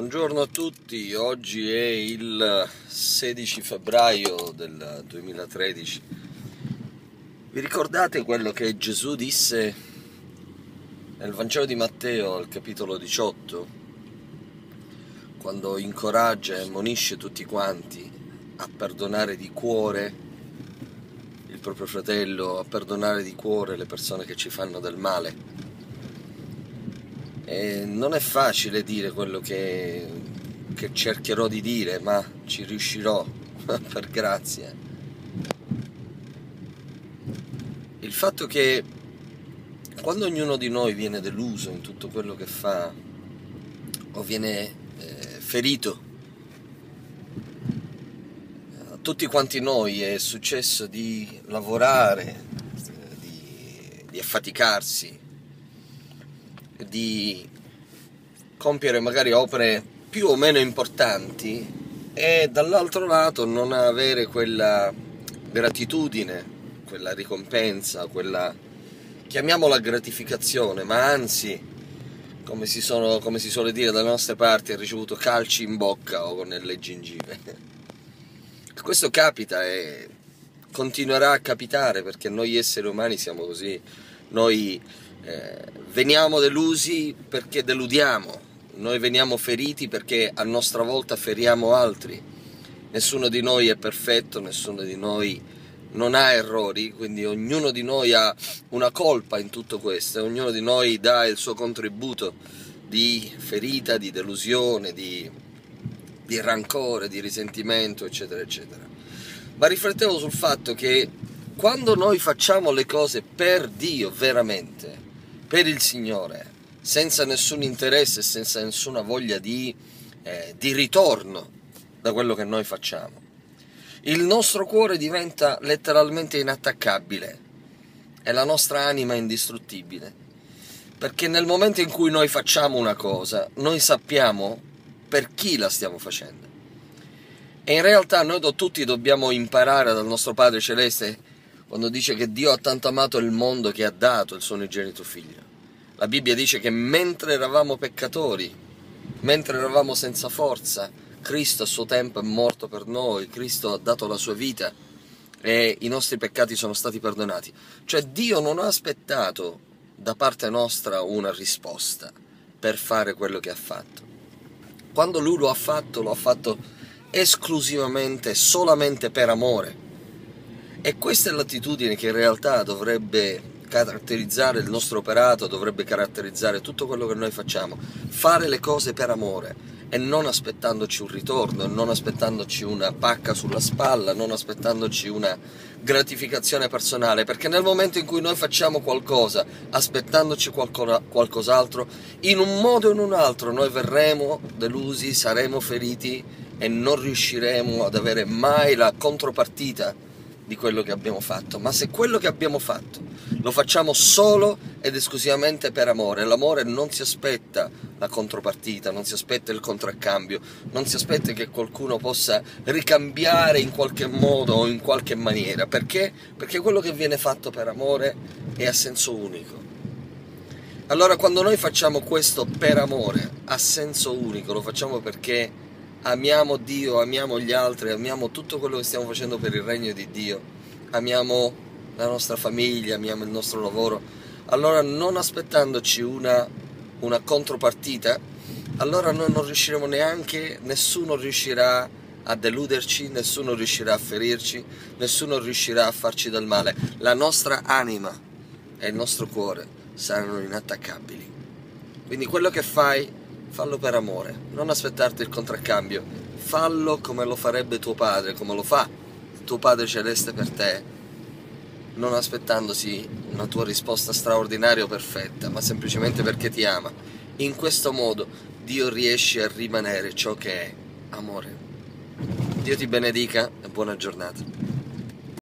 Buongiorno a tutti, oggi è il 16 febbraio del 2013. Vi ricordate quello che Gesù disse nel Vangelo di Matteo, al capitolo 18, quando incoraggia e ammonisce tutti quanti a perdonare di cuore il proprio fratello, a perdonare di cuore le persone che ci fanno del male? E non è facile dire quello che cercherò di dire, ma ci riuscirò per grazia. Il fatto che quando ognuno di noi viene deluso in tutto quello che fa o viene ferito, a tutti quanti noi è successo di lavorare, di affaticarsi, di compiere magari opere più o meno importanti e dall'altro lato non avere quella gratitudine, quella ricompensa, quella, chiamiamola gratificazione, ma anzi, come si suole dire dalle nostre parti, ha ricevuto calci in bocca o nelle gengive. Questo capita e continuerà a capitare, perché noi esseri umani siamo così. Noi veniamo delusi perché deludiamo, noi veniamo feriti perché a nostra volta feriamo altri. Nessuno di noi è perfetto, nessuno di noi non ha errori, quindi ognuno di noi ha una colpa in tutto questo, e ognuno di noi dà il suo contributo di ferita, di delusione, di rancore, di risentimento, eccetera, eccetera. Ma riflettevo sul fatto che quando noi facciamo le cose per Dio veramente, per il Signore, senza nessun interesse, senza nessuna voglia di ritorno da quello che noi facciamo, il nostro cuore diventa letteralmente inattaccabile e la nostra anima indistruttibile, perché nel momento in cui noi facciamo una cosa, noi sappiamo per chi la stiamo facendo. E in realtà noi tutti dobbiamo imparare dal nostro Padre Celeste quando dice che Dio ha tanto amato il mondo che ha dato il suo unigenito Figlio. La Bibbia dice che mentre eravamo peccatori, mentre eravamo senza forza, Cristo a suo tempo è morto per noi, Cristo ha dato la sua vita e i nostri peccati sono stati perdonati. Cioè Dio non ha aspettato da parte nostra una risposta per fare quello che ha fatto. Quando Lui lo ha fatto esclusivamente, solamente per amore. E questa è l'attitudine che in realtà dovrebbe caratterizzare il nostro operato, dovrebbe caratterizzare tutto quello che noi facciamo. Fare le cose per amore e non aspettandoci un ritorno, non aspettandoci una pacca sulla spalla, non aspettandoci una gratificazione personale, perché nel momento in cui noi facciamo qualcosa aspettandoci qualcos'altro, in un modo o in un altro noi verremo delusi, saremo feriti e non riusciremo ad avere mai la contropartita di quello che abbiamo fatto. Ma se quello che abbiamo fatto lo facciamo solo ed esclusivamente per amore, l'amore non si aspetta la contropartita, non si aspetta il contraccambio, non si aspetta che qualcuno possa ricambiare in qualche modo o in qualche maniera. Perché? Perché quello che viene fatto per amore è a senso unico. Allora quando noi facciamo questo per amore, a senso unico, lo facciamo perché amiamo Dio, amiamo gli altri, amiamo tutto quello che stiamo facendo per il regno di Dio, amiamo la nostra famiglia, amiamo il nostro lavoro, allora non aspettandoci una contropartita, allora noi non riusciremo neanche, nessuno riuscirà a deluderci, nessuno riuscirà a ferirci, nessuno riuscirà a farci del male. La nostra anima e il nostro cuore saranno inattaccabili. Quindi quello che fai, fallo per amore, non aspettarti il contraccambio, fallo come lo farebbe tuo padre, come lo fa tuo Padre Celeste per te, non aspettandosi una tua risposta straordinaria o perfetta, ma semplicemente perché ti ama. In questo modo Dio riesce a rimanere ciò che è amore. Dio ti benedica e buona giornata.